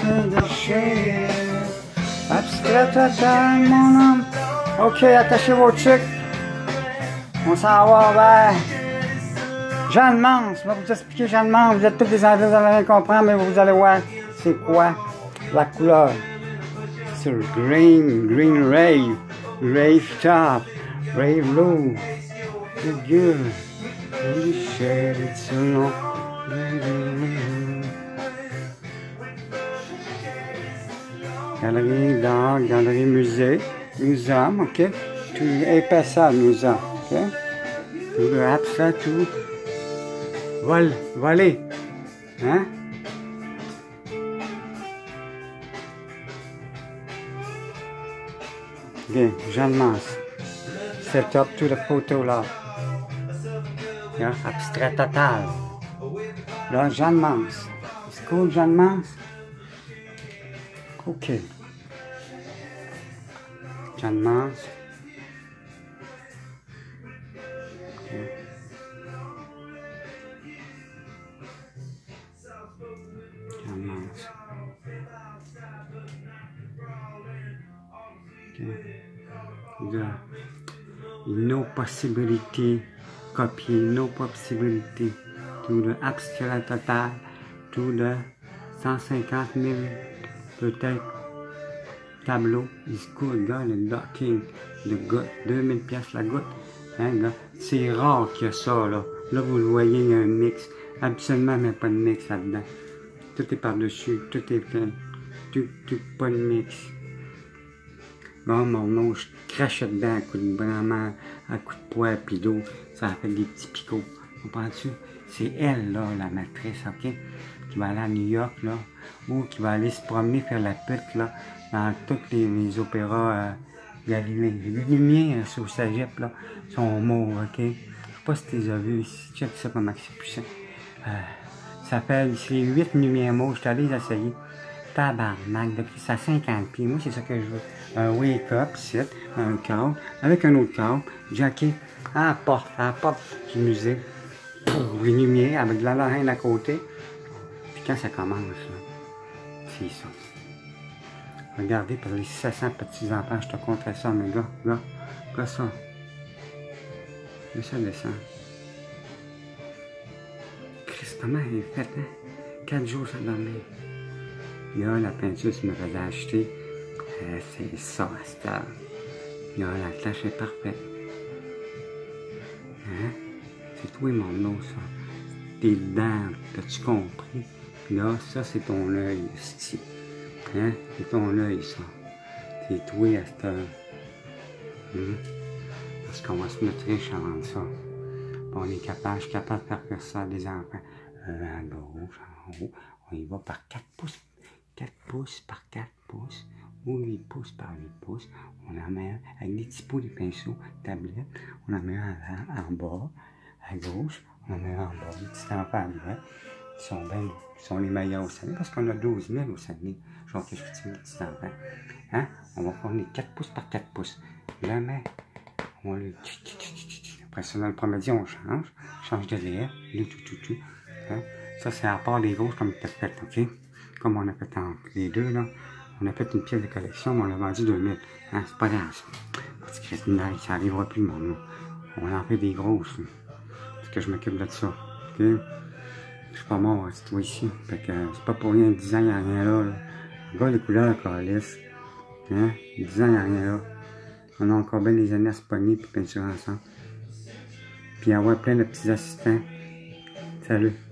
déchiré. Abstrait total, mon homme. Ok, attachez vos trucs. On s'en va vers Jeanne Mance. Je vais vous expliquer Jeanne Mance. Vous êtes tous des anglais, vous allez rien comprendre, mais vous allez voir c'est quoi la couleur. C'est green rave, rave top, rave low. Mon Dieu, we shared it so long. Galerie d'art, galerie musée, muséum, ok? Tout épaisseur, muséum, ok? Tout le abstrait, tout. Voler, hein? Bien, Jeanne Mance. Setup to the photo là. Yeah, abstrait total. Là, Jeanne Mance. C'est cool, Jeanne Mance? Ok. Jeanne Mance. Okay. Jeanne Mance. Okay. No possibility. Copier, no possibility. Tout le abstrait total. Tout le 150 000 peut-être tableau. Is good, gars, le docking. Le goutte, 2000 pièces la goutte. Hein, gars? C'est rare qu'il y a ça, là. Là, vous le voyez, il y a un mix. Absolument, mais pas de mix là-dedans. Tout est par-dessus, tout est plein. Tout, pas de mix. Bon, mon eau, je crache dedans à coup de vraiment, à coup de poids puis d'eau. Ça a fait des petits picots. Comprends-tu? C'est elle, là, la matrice, ok? Qui va aller à New York, là. Ou qui va aller se promener, faire la pute, là, dans tous les opéras Galilée. Les lumières sur le cégep, là, sont mauves, ok? Je sais pas si tu les as vus. Check ça comment c'est puissant. Ça fait, c'est 8 lumières mauves. Je suis allé les essayer. Tabarnak, depuis ça 50 pieds. Moi, c'est ça que je veux. Un wake-up, sit, un câble, avec un autre câble, jacket, à la porte du musée. Les lumières, avec de la lorraine à côté. Puis quand ça commence, là, c'est ça. Regardez, pour les 700 petits-enfants, je te compterai ça, mais gars, ça. Ça descend. Christ, comment elle est faite, hein? 4 jours sans dormir. Là, la peinture, tu me faisais acheter. C'est ça, à cette heure. Là, la tâche est parfaite. Hein? C'est toi, mon eau, ça. Tes dents, t'as-tu compris? Là, ça, c'est ton œil, ici. Hein? C'est ton œil, ça. C'est toi, à cette heure. Parce qu'on va se mettre riche avant ça. On est capable, je suis capable de faire ça à des enfants. À gauche, en haut. On y va par 4 pouces. 4 pouces par 4 pouces. Ou 8 pouces par 8 pouces. On en met un avec des petits pots de pinceaux, tablette. On en met un en bas, à gauche. On en met un en bas. Les petits enfants à droite. Ils sont les meilleurs au Saguenay parce qu'on a 12 000 au Saguenay. Genre que je suis les petits enfants. Hein? On va prendre les 4 pouces par 4 pouces. Là, mais on le. Après ça, dans le premier on change de lait. Hein? Ça, c'est à part les grosses comme tu as fait, ok? Comme on a fait entre les deux, là. On a fait une pièce de collection, mais on l'a vendu 2000. Hein? C'est pas grave, ça. Parce que ça n'arrivera plus, mon nom. On en fait des grosses, là. Parce que je m'occupe de ça, ok? Je suis pas mort, c'est toi ici. Fait que c'est pas pour rien, 10 ans, il n'y a rien là. Regarde les couleurs, calice. Hein? 10 ans, il n'y a rien là. On a encore bien des années à se pogner et peinturer ensemble. Puis avoir plein de petits assistants. Salut.